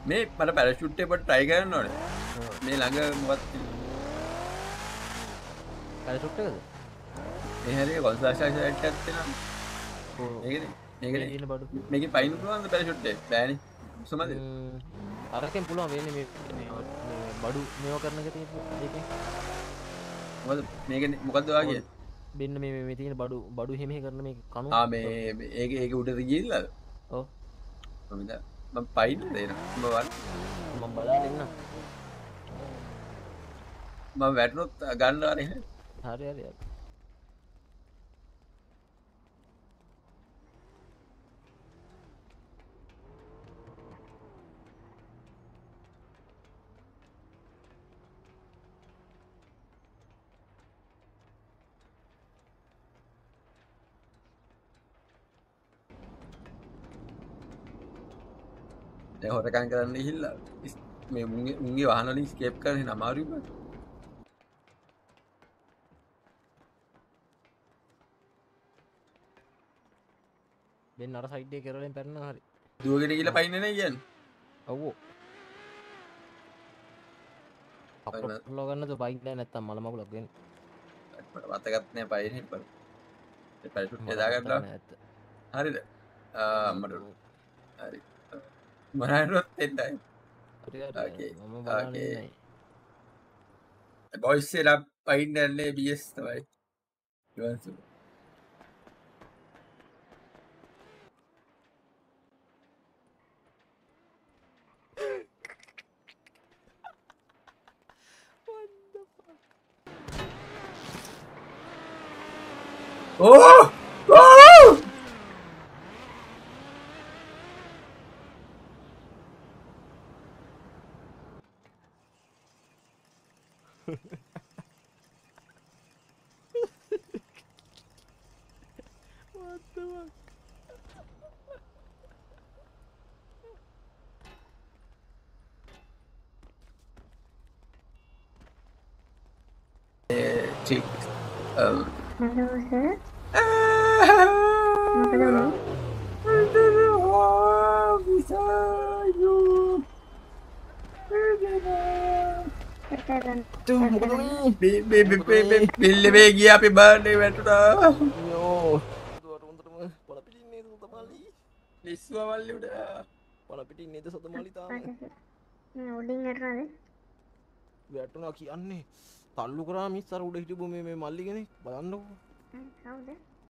මේ මට පැරෂුට් එක try කරන්න ඕනේ. මේ ළඟ මොකක්ද පැරෂුට් එකද? මේ හැරේ කොන්ස්ට්‍රක්ෂන් සයිට් එකක් තියෙනවා. මේකනේ මේකේ පයින් පුළුවන්ද පැරෂුට් එක? බෑනේ. සමහරද? අරකින් පුළුවන් වෙන්නේ මේ බඩු මේව කරන එක තියෙන්නේ ඒකේ. මොකද මේක මොකද්ද වාගේ? බෙන්න මේ තියෙන බඩු හැම කරන මේ කණු. මේ ඒක උඩට ගිහිල්ලාද? ඔව්. මම පයින් දෙනවා. මම බලන්න ඉන්න. මම වැටුනොත් ගන්නවානේ. හරි. දැන් හොරකම් කරන්න ගිහිල්ලා මේ මුන්ගේ වාහන වලින් ස්කේප් කරගෙන අමාරුයි බං. බෙන් අර සයිඩ් එකේ කරවලින් පැනනවා හරි. දුවගෙන ගිහලා පයින්නේ නැහැ කියන්නේ. ඔව්. අප්ලෝඩ් ගන්නද බයික් නැහැ නැත්තම් මල මගුලක් වෙන්නේ. මට මතකත් නෑ පයින්නේ බං. ඒ පැරෂුට් එක දාගන්නවා. හරිද? මට හරි. මරණොත් එන්නයි. Okay. Boys set up පයින් යන්නේ BS තමයි. ඉවන්සු. Oh! What the fuck? Chick. Hello, sir. Pillai ගියා අපි බර්ත්ඩේ වැටුණා. යෝ. දුවට උන්ටම පොළ පිටින්නේ සතමාලි. ලිස්සුව මල්ලි උඩ. පොළ පිටින්නේ සතමාලි තාම. උඩින් යටනද? වැටුණා කියන්නේ. තල්ලු කරා මිස් අර උඩ හිටපු මේ මල්ලි කෙනෙක් බලන්නකෝ. කවුද?